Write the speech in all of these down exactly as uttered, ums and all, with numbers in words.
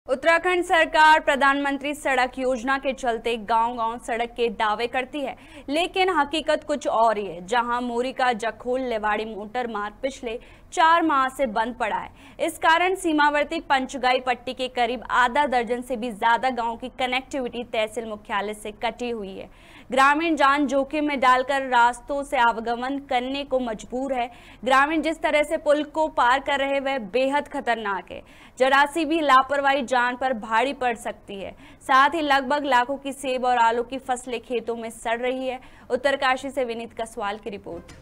उत्तराखंड सरकार प्रधानमंत्री सड़क योजना के चलते गांव-गांव सड़क के दावे करती है, लेकिन हकीकत कुछ और ही है। जहां मोरी का जखोल लेवाड़ी मोटर मार्ग पिछले चार माह से बंद पड़ा है। इस कारण सीमावर्ती पंचगाई पट्टी के करीब आधा दर्जन से भी ज्यादा गांव की कनेक्टिविटी तहसील मुख्यालय से कटी हुई है। ग्रामीण जान जोखिम में डालकर रास्तों से आवागमन करने को मजबूर है। ग्रामीण जिस तरह से पुल को पार कर रहे वह बेहद खतरनाक है। जरा सी भी लापरवाही जान पर भारी पड़ सकती है। साथ ही लगभग लाखों की सेब और आलू की फसलें खेतों में सड़ रही है। उत्तरकाशी से विनीत कसवाल की रिपोर्ट।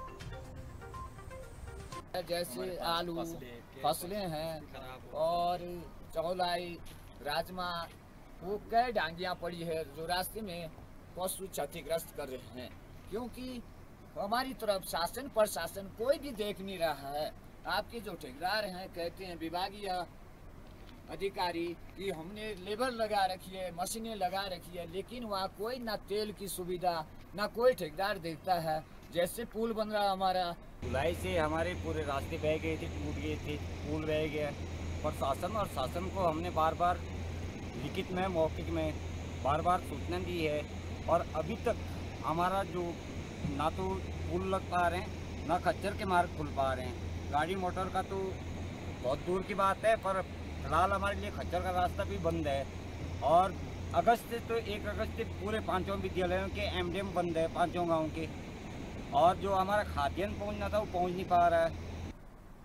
जैसे आलू फसलें हैं और चौलाई राजमा, वो कई डांगियां पड़ी है जो रास्ते में पशु क्षतिग्रस्त कर रहे हैं, क्योंकि हमारी तरफ शासन प्रशासन कोई भी देख नहीं रहा है। आपके जो ठेकेदार हैं कहते हैं विभागीय अधिकारी कि हमने लेबर लगा रखी है, मशीनें लगा रखी है, लेकिन वहाँ कोई ना तेल की सुविधा ना कोई ठेकेदार देखता है। जैसे पुल बन रहा हमारा जुलाई से हमारे पूरे रास्ते बह गए थे, टूट गए थे, पुल बह गया। प्रशासन और शासन को हमने बार बार लिखित में मौखिक में बार बार सूचना दी है और अभी तक हमारा जो ना तो पुल लग पा रहे हैं ना खच्चर के मार्ग खुल पा रहे हैं। गाड़ी मोटर का तो बहुत दूर की बात है, पर फिलहाल हमारे लिए खच्चर का रास्ता भी बंद है। और अगस्त से तो एक अगस्त से पूरे पाँचों विद्यालयों के एमडीएम बंद है, पाँचों गाँव के। और जो हमारा खाद्यान्न पहुंचना था वो पहुंच नहीं पा रहा है।